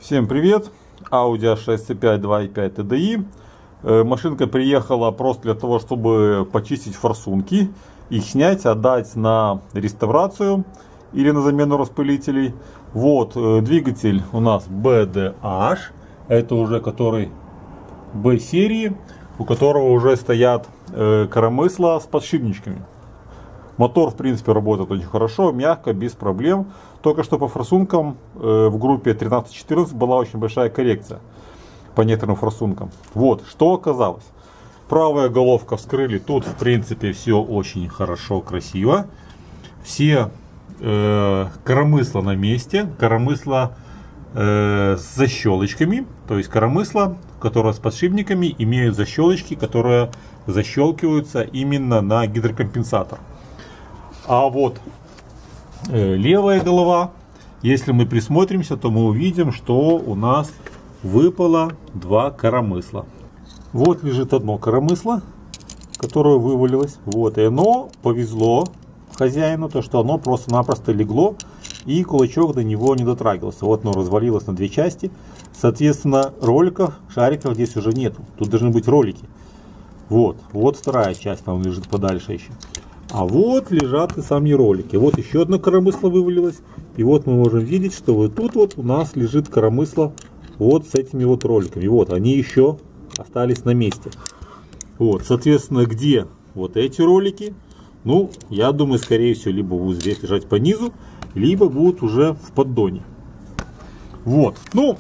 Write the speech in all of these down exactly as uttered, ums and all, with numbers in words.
Всем привет! Audi а шесть си пять два и пять ти ди и. Машинка приехала просто для того, чтобы почистить форсунки, их снять, отдать на реставрацию или на замену распылителей. Вот двигатель у нас би ди эйч, это уже который B-серии, у которого уже стоят коромысла с подшипничками. Мотор, в принципе, работает очень хорошо, мягко, без проблем. Только что по форсункам э, в группе тринадцать четырнадцать была очень большая коррекция по некоторым форсункам. Вот, что оказалось. Правая головка вскрыли. Тут, в принципе, все очень хорошо, красиво. Все э, коромысла на месте. Коромысла э, с защелочками. То есть коромысла, которые с подшипниками, имеют защелочки, которые защелкиваются именно на гидрокомпенсатор. А вот э, левая голова, если мы присмотримся, то мы увидим, что у нас выпало два коромысла. Вот лежит одно коромысло, которое вывалилось. Вот, и оно повезло хозяину, то что оно просто-напросто легло, и кулачок до него не дотрагивался. Вот оно развалилось на две части. Соответственно, роликов, шариков здесь уже нету. Тут должны быть ролики. Вот, вот вторая часть, там лежит подальше еще. А вот лежат и сами ролики. Вот еще одно коромысло вывалилось. И вот мы можем видеть, что вот тут вот у нас лежит коромысло вот с этими вот роликами. Вот они еще остались на месте. Вот, соответственно, где вот эти ролики? Ну, я думаю, скорее всего, либо будут здесь лежать по низу, либо будут уже в поддоне. Вот, ну,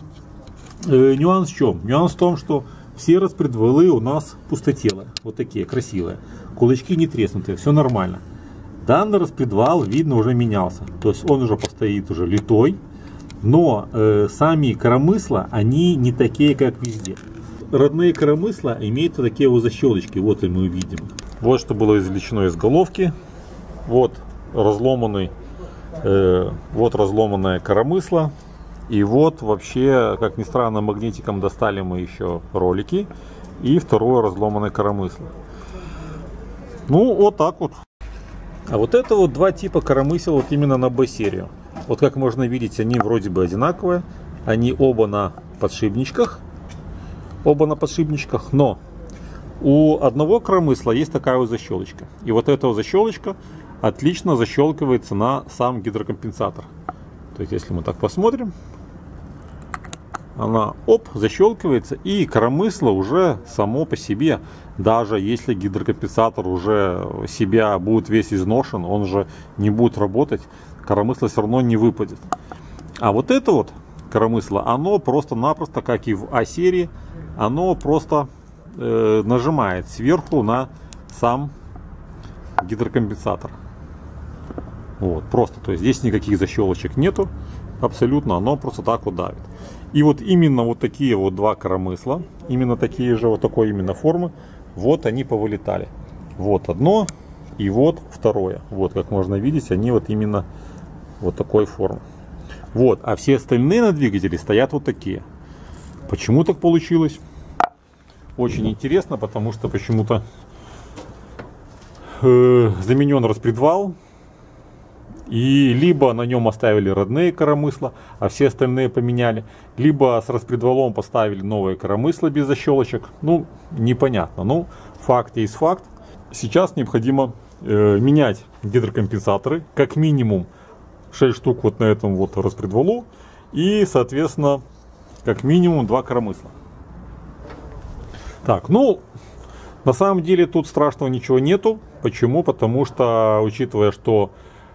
э, нюанс в чем? Нюанс в том, что все распредвалы у нас пустотелые, вот такие красивые. Кулачки не треснутые, все нормально. Данный распредвал, видно, уже менялся. То есть он уже постоит уже литой. Но э, сами коромысла, они не такие, как везде. Родные коромысла имеют вот такие вот защелочки. Вот и мы видим. Вот что было извлечено из головки. Вот разломанный, э, вот разломанное коромысло. И вот вообще, как ни странно, магнитиком достали мы еще ролики. И второе разломанное коромысло. Ну, вот так вот. А вот это вот два типа коромысел вот именно на B-серию. Вот как можно видеть, они вроде бы одинаковые. Они оба на подшипничках. Оба на подшипничках. Но у одного коромысла есть такая вот защелочка. И вот эта вот защелочка отлично защелкивается на сам гидрокомпенсатор. То есть, если мы так посмотрим, она, оп, защелкивается, и коромысло уже само по себе, даже если гидрокомпенсатор уже себя будет весь изношен, он уже не будет работать, коромысло все равно не выпадет. А вот это вот коромысло, оно просто-напросто, как и в А-серии, оно просто э, нажимает сверху на сам гидрокомпенсатор. Вот, просто, то есть здесь никаких защелочек нету, абсолютно, оно просто так вот давит. И вот именно вот такие вот два коромысла, именно такие же, вот такой именно формы, вот они повылетали. Вот одно и вот второе. Вот, как можно видеть, они вот именно вот такой формы. Вот, а все остальные на двигателе стоят вот такие. Почему так получилось? Очень интересно, потому что почему-то э, заменен распредвал. И либо на нем оставили родные коромысла, а все остальные поменяли, либо с распредвалом поставили новые коромысла без защелочек. Ну, непонятно. Ну, факт есть факт. Сейчас необходимо э, менять гидрокомпенсаторы, как минимум шесть штук вот на этом вот распредвалу. И, соответственно, как минимум два коромысла. Так, ну, на самом деле тут страшного ничего нету. Почему? Потому что, учитывая, что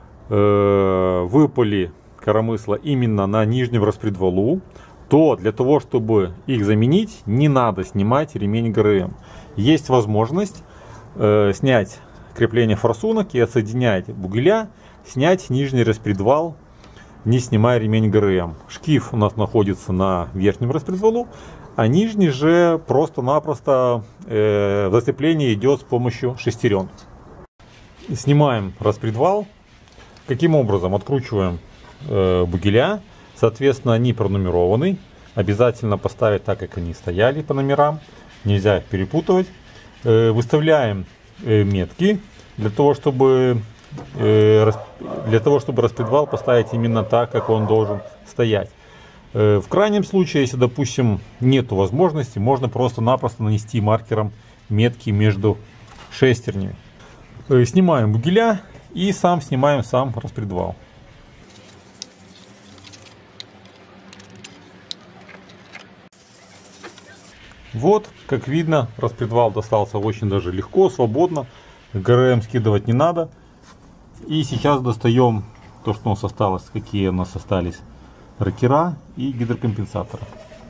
выпали коромысла именно на нижнем распредвалу, то для того, чтобы их заменить, не надо снимать ремень ГРМ. Есть возможность э, снять крепление форсунок и отсоединять бугеля, снять нижний распредвал, не снимая ремень ГРМ. Шкив у нас находится на верхнем распредвалу, а нижний же просто-напросто э, зацепление идет с помощью шестерен. Снимаем распредвал. Каким образом? Откручиваем э, бугеля, соответственно, они пронумерованы, обязательно поставить так, как они стояли по номерам, нельзя их перепутывать. Э, выставляем э, метки для того, чтобы э, для того, чтобы распредвал поставить именно так, как он должен стоять. В крайнем случае, если, допустим, нет возможности, можно просто-напросто нанести маркером метки между шестернями. Снимаем бугеля и сам снимаем сам распредвал. Вот, как видно, распредвал достался очень даже легко, свободно. ГРМ скидывать не надо. И сейчас достаем то, что у нас осталось, какие у нас остались рокера и гидрокомпенсаторы.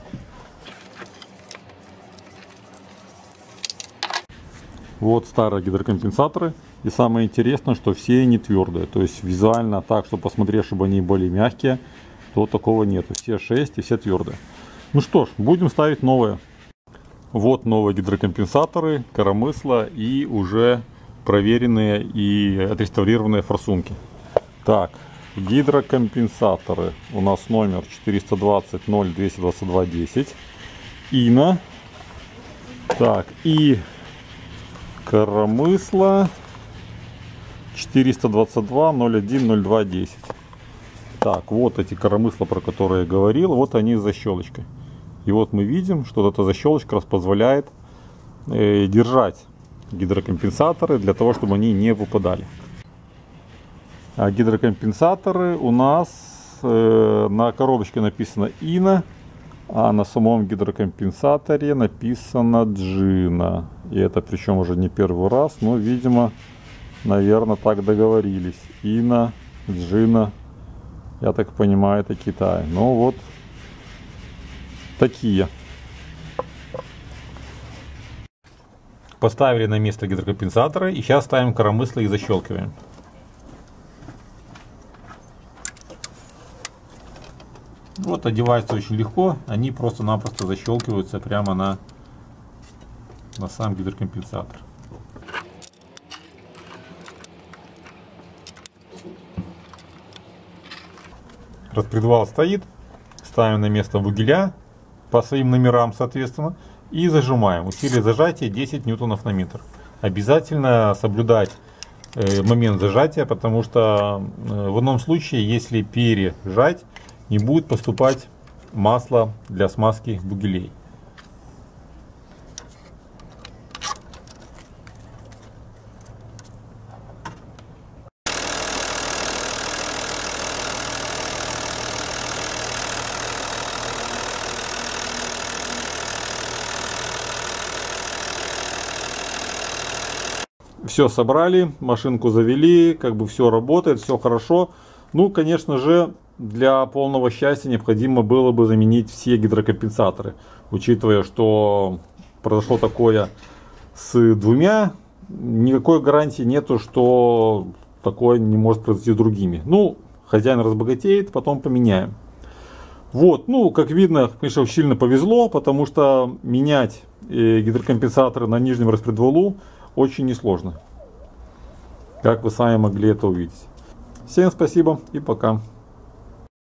Вот старые гидрокомпенсаторы. И самое интересное, что все они твердые. То есть визуально так, что посмотреть, чтобы они были мягкие, то такого нету. Все шесть и все твердые. Ну что ж, будем ставить новые. Вот новые гидрокомпенсаторы, коромысла и уже проверенные и отреставрированные форсунки. Так, гидрокомпенсаторы. У нас номер четыреста двадцать ноль двести двадцать два десять. Ина. Так, и коромысла четыреста двадцать два ноль один ноль два десять. Так, вот эти коромысла, про которые я говорил, вот они с защелочкой. И вот мы видим, что эта защелочка позволяет э, держать гидрокомпенсаторы для того, чтобы они не выпадали. А гидрокомпенсаторы у нас э, на коробочке написано Ина, а на самом гидрокомпенсаторе написано Джина. И это причем уже не первый раз, но, видимо, наверное, так договорились. Ина, Джина, я так понимаю, это Китай. Ну вот такие. Поставили на место гидрокомпенсаторы и сейчас ставим коромысло и защелкиваем. Вот одевается очень легко, они просто-напросто защелкиваются прямо на, на сам гидрокомпенсатор. Распредвал стоит, ставим на место бугеля по своим номерам, соответственно, и зажимаем. Усилие зажатия десять ньютонов на метр. Обязательно соблюдать э, момент зажатия, потому что э, в ином случае, если пережать, не будет поступать масло для смазки бугелей. Все собрали, машинку завели, как бы все работает, все хорошо. Ну, конечно же, для полного счастья необходимо было бы заменить все гидрокомпенсаторы. Учитывая, что произошло такое с двумя, никакой гарантии нету, что такое не может произойти с другими. Ну, хозяин разбогатеет, потом поменяем. Вот, ну, как видно, конечно, сильно повезло, потому что менять гидрокомпенсаторы на нижнем распредвалу очень несложно, как вы сами могли это увидеть. Всем спасибо и пока.